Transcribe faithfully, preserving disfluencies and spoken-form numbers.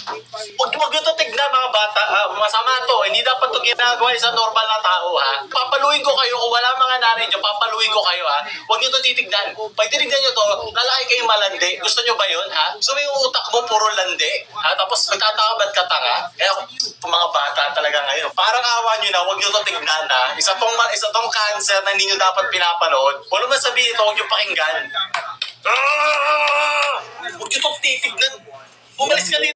Huwag huwag nyo ito tignan mga bata. Ah, masama to. Hindi dapat ito ginagawa sa normal na tao, ha? Papaluin ko kayo. Kung wala mga nanay nyo, papaluin ko kayo, ha? Huwag nyo ito titignan. Pag tinignan nyo to, lalaki kayo malandi. Gusto nyo ba yun, ha? So yung utak mo puro landi, ha? Tapos magtataka ba't ka tanga? Kaya itong mga bata talaga ngayon. Parang awa nyo na, huwag nyo ito tignan, ha? Isa tong, isa tong cancer na hindi nyo dapat pinapanood. Wala man sabihin ito, huwag nyo pakinggan. Ah! Huwag nyo ito titignan. Umalis ka dito.